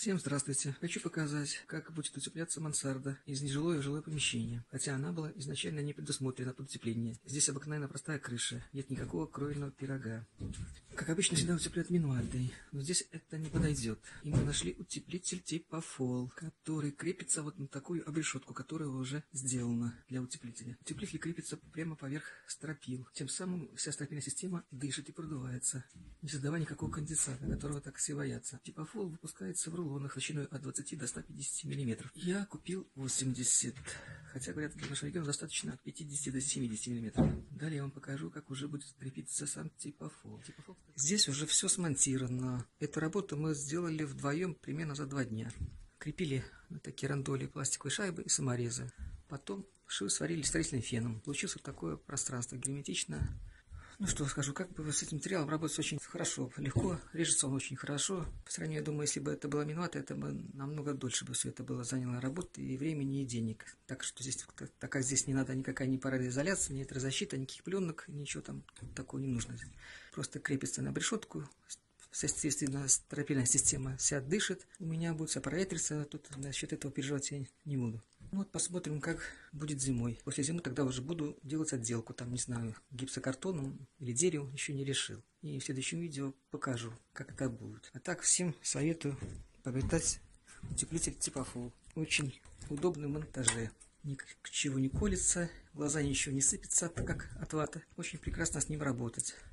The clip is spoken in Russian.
Всем здравствуйте! Хочу показать, как будет утепляться мансарда из нежилое в жилое помещение, хотя она была изначально не предусмотрена под утепление. Здесь обыкновенно простая крыша, нет никакого кровельного пирога. Как обычно, всегда утепляют минвальдой, но здесь это не подойдет. И мы нашли утеплитель типа фол, который крепится вот на такую обрешетку, которая уже сделана для утеплителя. Утеплитель крепится прямо поверх стропил, тем самым вся стропильная система дышит и продувается, не создавая никакого конденсата, которого так все боятся. Типа фол выпускается в рулонах толщиной от 20 до 150 мм. Я купил 80, хотя, говорят, для нашего региона достаточно от 50 до 70 мм. Далее я вам покажу, как уже будет крепиться сам типофол. Здесь уже все смонтировано. Эту работу мы сделали вдвоем примерно за 2 дня. Крепили на такие рандоли пластиковые шайбы и саморезы. Потом швы сварили строительным феном. Получилось вот такое пространство, герметично. Ну что скажу, как бы с этим материалом работать очень хорошо, легко, режется он очень хорошо. По сравнению, я думаю, если бы это было минвата, это бы намного дольше бы все это было заняло работы и времени, и денег. Так что здесь, так как здесь не надо никакая ни пароизоляция, ни ветрозащита, никаких пленок, ничего там такого не нужно. Просто крепится на обрешетку. Естественно, стропильная система вся дышит. У меня будет все проветриться, тут насчет этого переживать я не буду. Вот посмотрим, как будет зимой. После зимы тогда уже буду делать отделку, там, не знаю, гипсокартоном или деревом, еще не решил. И в следующем видео покажу, как это будет. А так, всем советую приобретать утеплитель типофол. Очень удобный в монтаже. Ни к чему не колется, глаза ничего не сыпется, так как от ваты. Очень прекрасно с ним работать.